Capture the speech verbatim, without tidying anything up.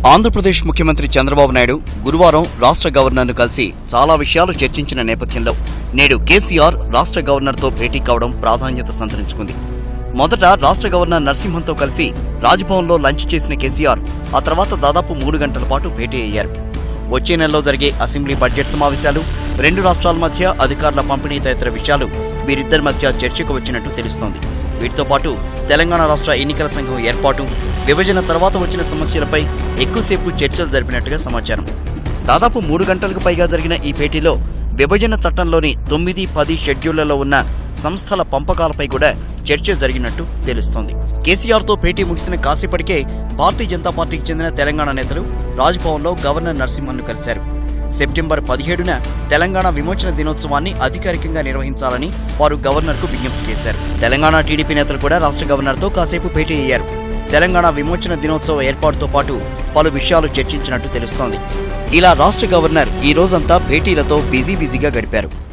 ఆంధ్రప్రదేశ్ ముఖ్యమంత్రి చంద్రబాబు నాయుడు గురువారం రాష్ట్ర గవర్నర్ను కలిసి చాలా విషయాలు చర్చించిన నేపథ్యంలో నేడు కేసీఆర్ రాష్ట్ర గవర్నర్తో భేటీ కావడం ప్రాధాన్యత సంతరించుకుంది. మొదట రాష్ట్ర గవర్నర్ నరసింహన్తో కలిసి రాజ్భవన్లో లంచ్ చేసిన కేసీఆర్ ఆ తర్వాత దాదాపు మూడు గంటల పాటు భేటీ అయ్యారు. వచ్చే నెలలో జరిగే అసెంబ్లీ బడ్జెట్ సమావేశాలు, రెండు రాష్ట్రాల మధ్య అధికారుల పంపిణీ తదితర విషయాలు వీరిద్దరి మధ్య చర్చకు వచ్చినట్టు తెలుస్తోంది. వీటితో పాటు తెలంగాణ రాష్ట్ర ఎన్నికల సంఘం ఏర్పాటు, విభజన తర్వాత వచ్చిన సమస్యలపై ఎక్కువసేపు చర్చలు జరిపినట్టుగా సమాచారం. దాదాపు మూడు గంటలకు పైగా జరిగిన ఈ భేటీలో విభజన చట్టంలోని తొమ్మిది పది షెడ్యూళ్లలో ఉన్న సంస్థల పంపకాలపై కూడా చర్చ జరిగినట్టు తెలుస్తోంది. కేసీఆర్తో భేటీ ముగిసిన కాసేపటికే భారతీయ జనతా పార్టీకి చెందిన తెలంగాణ నేతలు రాజ్భవన్లో గవర్నర్ నరసింహన్ను కలిశారు. సెప్టెంబర్ పదిహేడున తెలంగాణ విమోచన దినోత్సవాన్ని అధికారికంగా నిర్వహించాలని వారు గవర్నర్కు విజ్ఞప్తి చేశారు. తెలంగాణ టీడీపీ నేతలు కూడా రాష్ట్ర గవర్నర్తో కాసేపు భేటీ అయ్యారు. తెలంగాణ విమోచన దినోత్సవ ఏర్పాటుతో పాటు పలు విషయాలు చర్చించినట్టు తెలుస్తోంది. ఇలా రాష్ట్ర గవర్నర్ ఈ రోజంతా భేటీలతో బిజీ బిజీగా గడిపారు.